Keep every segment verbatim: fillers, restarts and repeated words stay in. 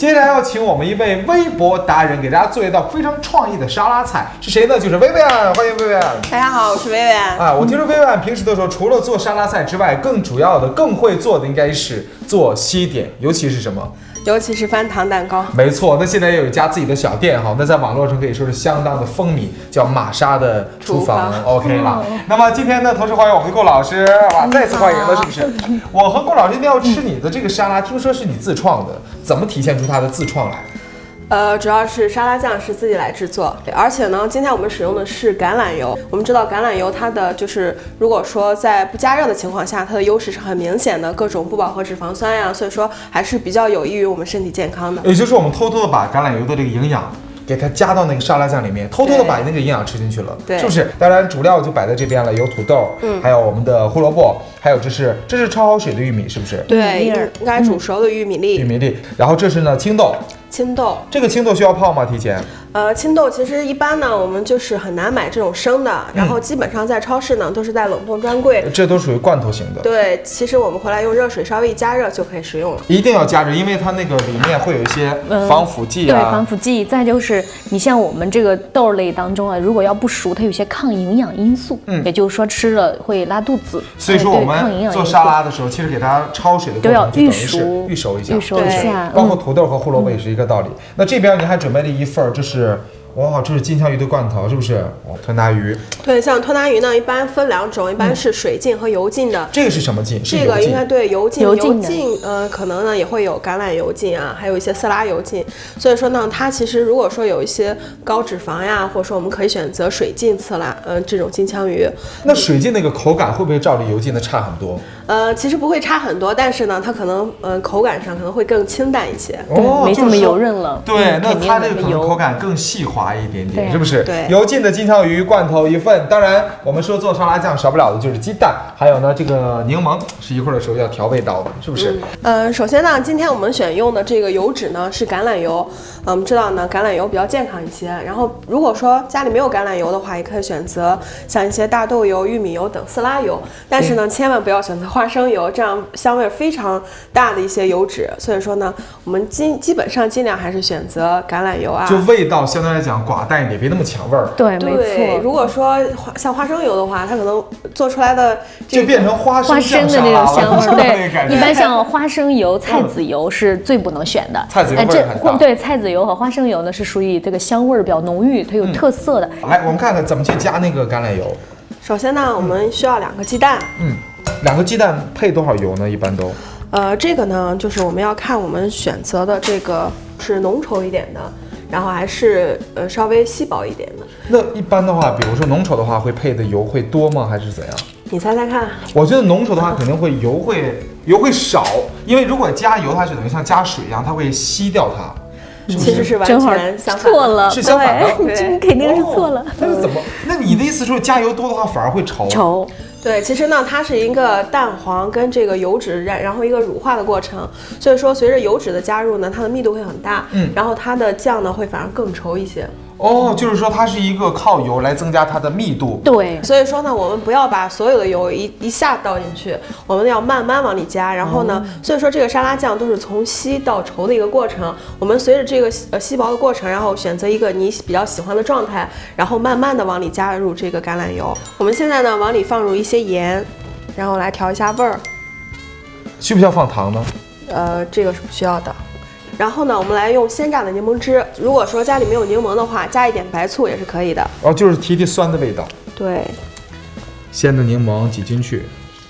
接下来要请我们一位微博达人给大家做一道非常创意的沙拉菜，是谁呢？就是薇薇安，欢迎薇薇安。 大家好，我是薇薇安。 啊，我听说薇薇安平时的时候，除了做沙拉菜之外，更主要的、更会做的应该是做西点，尤其是什么？ 尤其是翻糖蛋糕。 没错，那现在也有一家自己的小店哈，那在网络上可以说是相当的风靡，叫玛莎的厨房 ，OK 了。那么今天呢，同时欢迎我们的顾老师，哇，再次欢迎了，是不是？我和顾老师今天要吃你的这个沙拉，听说是你自创的，怎么体现出它的自创来？ 呃，主要是沙拉酱是自己来制作，而且呢，今天我们使用的是橄榄油。我们知道橄榄油它的就是，如果说在不加热的情况下，它的优势是很明显的，各种不饱和脂肪酸呀，所以说还是比较有益于我们身体健康的。 也就是我们偷偷的把橄榄油的这个营养给它加到那个沙拉酱里面，偷偷的把那个营养吃进去了， 对， 是不是？当然主料就摆在这边了，有土豆，嗯，还有我们的胡萝卜，还有这是这是焯好水的玉米，是不是？ 对，应该煮熟的玉米粒。 玉米粒，然后这是呢青豆。 青豆， 这个青豆需要泡吗？提前？ 呃，青豆其实一般呢，我们就是很难买这种生的，然后基本上在超市呢都是在冷冻专柜， 这都属于罐头型的。 对，其实我们回来用热水稍微一加热就可以食用了。 一定要加热，因为它那个里面会有一些防腐剂啊。 对，防腐剂。再就是你像我们这个豆类当中啊，如果要不熟，它有些抗营养因素，嗯，也就是说吃了会拉肚子。 所以说我们做沙拉的时候，其实给它焯水的过程都要预熟，预熟一下， 预熟一下。 包括土豆和胡萝卜也是一个道理。那这边你还准备了一份，这是。哇，这是金枪鱼的罐头，是不是？哦，吞拿鱼。 对，像吞拿鱼呢，一般分两种，一般是水浸和油浸的。 嗯、这个是什么浸？ 这个应该对油浸。 油浸，呃，可能呢也会有橄榄油浸啊，还有一些色拉油浸。所以说呢，它其实如果说有一些高脂肪呀，或者说我们可以选择水浸色拉，嗯、呃，这种金枪鱼。 那水浸那个口感会不会照着油浸的差很多？ 呃，其实不会差很多，但是呢，它可能呃口感上可能会更清淡一些。 哦， 没这么油润了。 对，嗯、那它这个可能口感更细滑一点点，是不是？ 对。 油浸的金枪鱼罐头一份，当然我们说做沙拉酱少不了的就是鸡蛋，还有呢这个柠檬是一会儿的时候要调味到的，是不是？ 嗯、呃，首先呢，今天我们选用的这个油脂呢是橄榄油。嗯、呃，我们知道呢，橄榄油比较健康一些。然后如果说家里没有橄榄油的话，也可以选择像一些大豆油、玉米油等色拉油。但是呢，千万不要选择花生油，这样香味非常大的一些油脂。所以说呢，我们基基本上尽量还是选择橄榄油啊， 就味道相对来讲寡淡一点，别那么抢味儿。 对，没错。 如果说像花生油的话，它可能做出来的、这个、 就变成花生花生的那种香味儿。 对， 一般像花生油、菜籽油是最不能选的。 嗯、菜籽油味儿很大。 对，菜籽油和花生油呢是属于这个香味儿比较浓郁，它有特色的。 嗯、来，我们看看怎么去加那个橄榄油。 首先呢，我们需要两个鸡蛋。 嗯，两个鸡蛋配多少油呢？一般都。 呃，这个呢，就是我们要看我们选择的这个是浓稠一点的，然后还是呃稍微稀薄一点的。 那一般的话，比如说浓稠的话，会配的油会多吗？还是怎样？ 你猜猜看。 我觉得浓稠的话，肯定会油会油会少，因为如果加油，它就等于像加水一样，它会吸掉它。是是其实是完全相反， 错了， 是相反的， 你肯定是错了。 那、哦、是怎么？那你的意思就是加油多的话反而会稠？ 稠。 对，其实呢，它是一个蛋黄跟这个油脂然然后一个乳化的过程，所以说随着油脂的加入呢，它的密度会很大，嗯，然后它的酱呢会反而更稠一些。 哦，就是说它是一个靠油来增加它的密度。 对， 所以说呢，我们不要把所有的油一一下倒进去，我们要慢慢往里加。然后呢，嗯、所以说这个沙拉酱都是从稀到稠的一个过程。我们随着这个呃稀薄的过程，然后选择一个你比较喜欢的状态，然后慢慢的往里加入这个橄榄油。我们现在呢，往里放入一些盐，然后来调一下味儿。 需不需要放糖呢？ 呃，这个是不需要的。然后呢，我们来用鲜榨的柠檬汁。如果说家里没有柠檬的话，加一点白醋也是可以的。 哦，就是提提酸的味道。 对， 鲜的柠檬挤进去，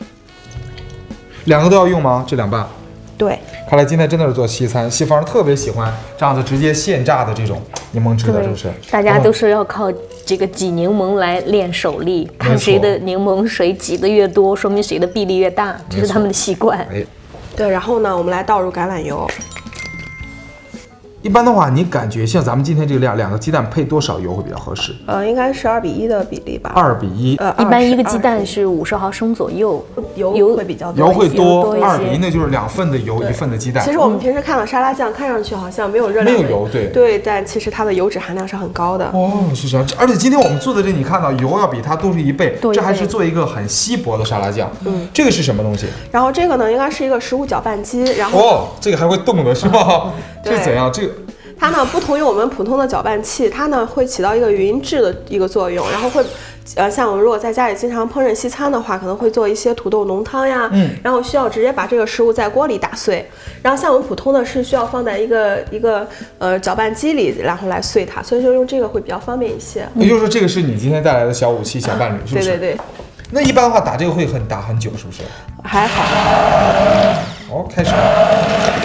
两个都要用吗？这两瓣？ 对。 看来今天真的是做西餐，西方人特别喜欢这样子直接现榨的这种柠檬汁的，是不是？ 大家都是要靠这个挤柠檬来练手力，看谁的柠檬水挤得越多，说明谁的臂力越大，这是他们的习惯。 哎， 对，然后呢，我们来倒入橄榄油。 一般的话，你感觉像咱们今天这个量，两个鸡蛋配多少油会比较合适？ 呃，应该是二比一的比例吧。 二比一， 呃， 一般一个鸡蛋是五十毫升左右， 油会比较多， 油会多，二比一那就是两份的油，一份的鸡蛋。 其实我们平时看到沙拉酱，看上去好像没有热量， 没有油，对对，但其实它的油脂含量是很高的。 哦，是这样。而且今天我们做的这，你看到油要比它多出一倍，这还是做一个很稀薄的沙拉酱。嗯，这个是什么东西？ 然后这个呢，应该是一个食物搅拌机，然后哦，这个还会动的是吧？ 这是怎样？这个。 它呢不同于我们普通的搅拌器，它呢会起到一个匀制的一个作用，然后会，呃，像我们如果在家里经常烹饪西餐的话，可能会做一些土豆浓汤呀，嗯，然后需要直接把这个食物在锅里打碎，然后像我们普通的是需要放在一个一个呃搅拌机里，然后来碎它，所以说用这个会比较方便一些。 也就是说，这个是你今天带来的小武器、小伴侣，是不是？ 对对对。 那一般的话，打这个会很打很久，是不是？ 还好。 好，开始了。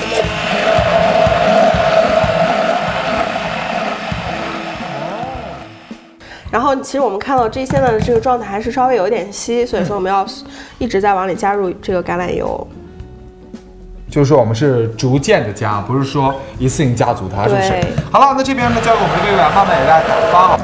然后其实我们看到这些的这个状态还是稍微有一点稀，所以说我们要一直在往里加入这个橄榄油。 就是说我们是逐渐的加，不是说一次性加足它，是不是？好了，那这边呢交给我们的魏魏啊，慢慢给大家打发。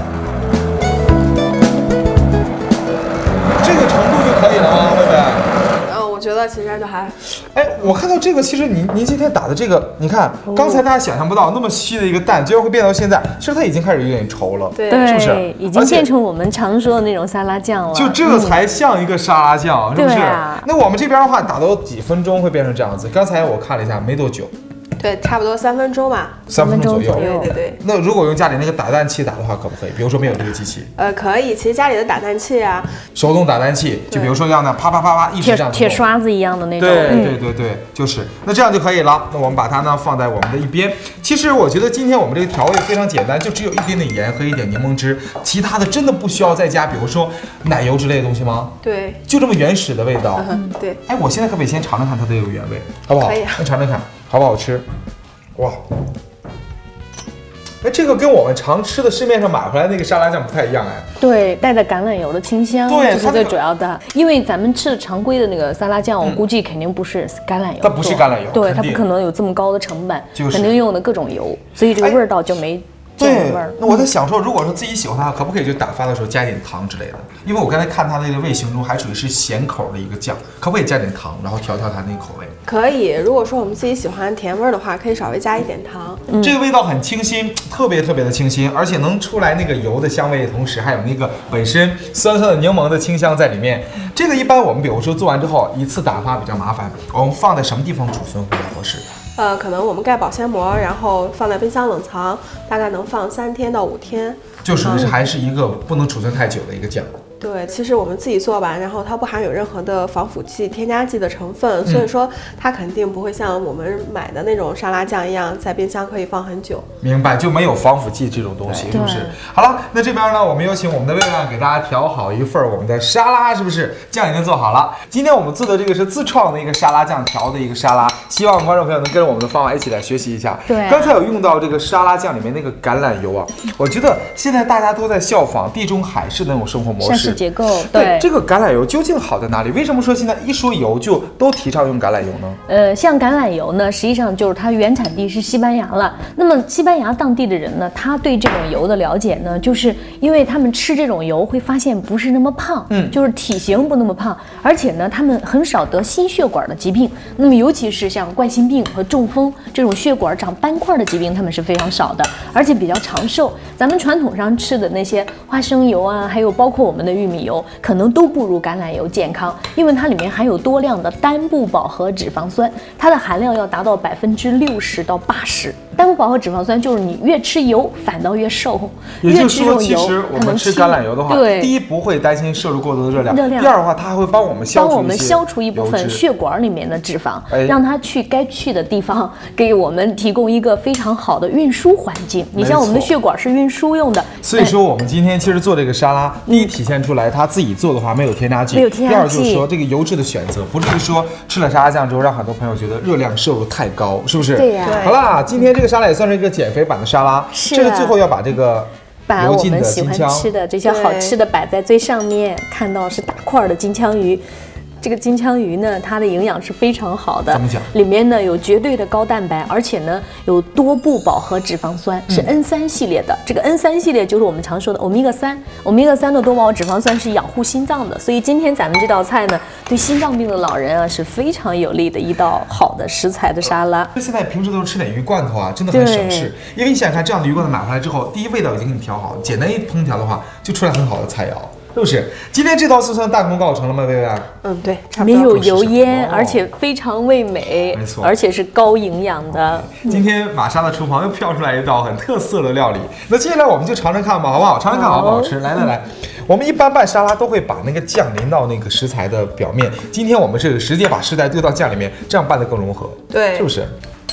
这个程度就可以了吗，魏魏？ 我觉得其实就还， 哎，我看到这个，其实您您今天打的这个，你看，刚才大家想象不到那么稀的一个蛋，居然会变到现在，其实它已经开始有点稠了， 对， 是不是？ 已经变成我们常说的那种沙拉酱了。 就这才像一个沙拉酱，嗯、是不是？ 啊、 那我们这边的话，打到几分钟会变成这样子？刚才我看了一下，没多久。 对，差不多三分钟吧， 三分钟左右。 对对对。 那如果用家里那个打蛋器打的话，可不可以？比如说没有这个机器。 呃，可以。其实家里的打蛋器啊， 手动打蛋器，就比如说这样的，啪啪啪啪，一直这样。 铁刷子一样的那种。 对对对对，就是。那这样就可以了。那我们把它呢放在我们的一边。其实我觉得今天我们这个调味非常简单，就只有一点点盐和一点柠檬汁，其他的真的不需要再加，比如说奶油之类的东西吗？ 对。 就这么原始的味道。 嗯，对。 哎，我现在可不可以先尝尝看它的这个原味，好不好？ 可以啊。 那尝尝看，好不好吃？哇，哎，这个跟我们常吃的市面上买回来那个沙拉酱不太一样哎。 对，带着橄榄油的清香， 对， 这是最主要的。因为咱们吃的常规的那个沙拉酱，我估计肯定不是橄榄油， 它不是橄榄油， 对，它不可能有这么高的成本， 就是肯定用的各种油，所以这个味道就没。 对，那我在想说，如果说自己喜欢它，可不可以就打发的时候加点糖之类的？因为我刚才看它那个味型中还属于是咸口的一个酱，可不可以加点糖，然后调调它那个口味？ 可以，如果说我们自己喜欢甜味的话，可以稍微加一点糖。 嗯、这个味道很清新，特别特别的清新，而且能出来那个油的香味，同时还有那个本身酸酸的柠檬的清香在里面。这个一般我们比如说做完之后一次打发比较麻烦，我们放在什么地方储存比较合适？ 呃，可能我们盖保鲜膜，然后放在冰箱冷藏，大概能放三天到五天。 就属于是还是一个不能储存太久的一个酱。 对，其实我们自己做完，然后它不含有任何的防腐剂、添加剂的成分，所以说它肯定不会像我们买的那种沙拉酱一样，在冰箱可以放很久。 明白，就没有防腐剂这种东西，是不是？好了，那这边呢，我们有请我们的魏魏给大家调好一份我们的沙拉，是不是？酱已经做好了。今天我们做的这个是自创的一个沙拉酱调的一个沙拉，希望观众朋友能跟着我们的方法一起来学习一下。 对， 刚才有用到这个沙拉酱里面那个橄榄油啊，我觉得现在大家都在效仿地中海式的那种生活模式， 膳食结构， 对。这个橄榄油究竟好在哪里？为什么说现在一说油就都提倡用橄榄油呢？ 呃，像橄榄油呢，实际上就是它原产地是西班牙了。那么西班牙当地的人呢，他对这种油的了解呢，就是因为他们吃这种油会发现不是那么胖，嗯，就是体型不那么胖，而且呢，他们很少得心血管的疾病。那么尤其是像冠心病和中风这种血管长斑块的疾病，他们是非常少的，而且比较长寿。咱们传统上吃的那些花生油啊，还有包括我们的玉米油，可能都不如橄榄油健康，因为它里面含有多量的单不饱和脂肪酸，它的含量要达到百分之六十到八十。单不饱和脂肪酸就是你越吃油反倒越瘦， 也就是说，其实我们吃橄榄油的话， 对， 第一不会担心摄入过多的热量， 热量第二的话，它还会帮我们消除帮我们消除一部分血管里面的脂肪， 哎、 让它去该去的地方，给我们提供一个非常好的运输环境。你像我们的血管是运输用的， 所以说我们今天其实做这个沙拉，第一体现出来它自己做的话没有添加剂， 没有添加剂。 第二就是说这个油脂的选择，不至于说吃了沙拉酱之后让很多朋友觉得热量摄入太高，是不是？ 对呀、啊。 好啦，今天这个沙拉也算是一个减肥版的沙拉， 是、 这个最后要把这个。 把我们喜欢吃的这些好吃的摆在最上面，看到是大块的金枪鱼。这个金枪鱼呢，它的营养是非常好的， 怎么讲？ 里面呢有绝对的高蛋白，而且呢有多不饱和脂肪酸，是 N 三 系列的。嗯、这个 N 三 系列就是我们常说的欧米伽三，欧米伽三的多饱和脂肪酸是养护心脏的，所以今天咱们这道菜呢，对心脏病的老人啊是非常有利的一道好的食材的沙拉。 现在平时都是吃点鱼罐头啊，真的很省事，因为你想想看，这样的鱼罐头买回来之后，第一味道已经给你调好，简单一烹调的话，就出来很好的菜肴。 是不是？今天这道菜算大功告成了吗，薇薇？ 嗯，对，差不多。 没有油烟，而且非常味美， 没错， 而且是高营养的。 今天玛莎的厨房又飘出来一道很特色的料理，那接下来我们就尝尝看吧，好不好？尝尝看好不好吃？来来来，我们一般拌沙拉都会把那个酱淋到那个食材的表面，今天我们是直接把食材丢到酱里面，这样拌得更融合， 对， 是不是？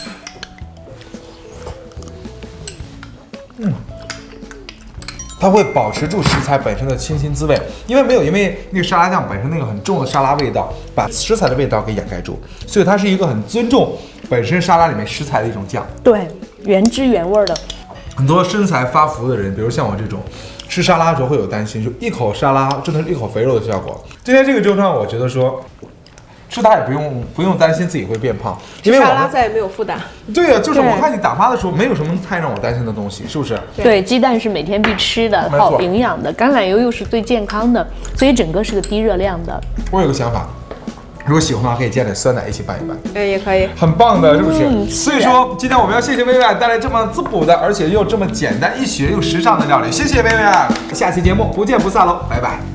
嗯。它会保持住食材本身的清新滋味，因为没有因为那个沙拉酱本身那个很重的沙拉味道，把食材的味道给掩盖住，所以它是一个很尊重本身沙拉里面食材的一种酱。 对，原汁原味的。 很多身材发福的人，比如像我这种，吃沙拉的时候会有担心，就一口沙拉真的是一口肥肉的效果。今天这个粥上，我觉得说。吃它也不用不用担心自己会变胖，因为我沙拉再也没有负担。 对呀、啊，就是我看你打发的时候没有什么太让我担心的东西，是不是？ 对，鸡蛋是每天必吃的，好营养的，橄榄油又是最健康的，所以整个是个低热量的。 我有个想法，如果喜欢的话，可以加点酸奶一起拌一拌， 哎，也可以， 很棒的，是不是？ 嗯、 所以说，今天我们要谢谢薇薇带来这么滋补的，而且又这么简单易学又时尚的料理，谢谢薇薇，下期节目不见不散喽，拜拜。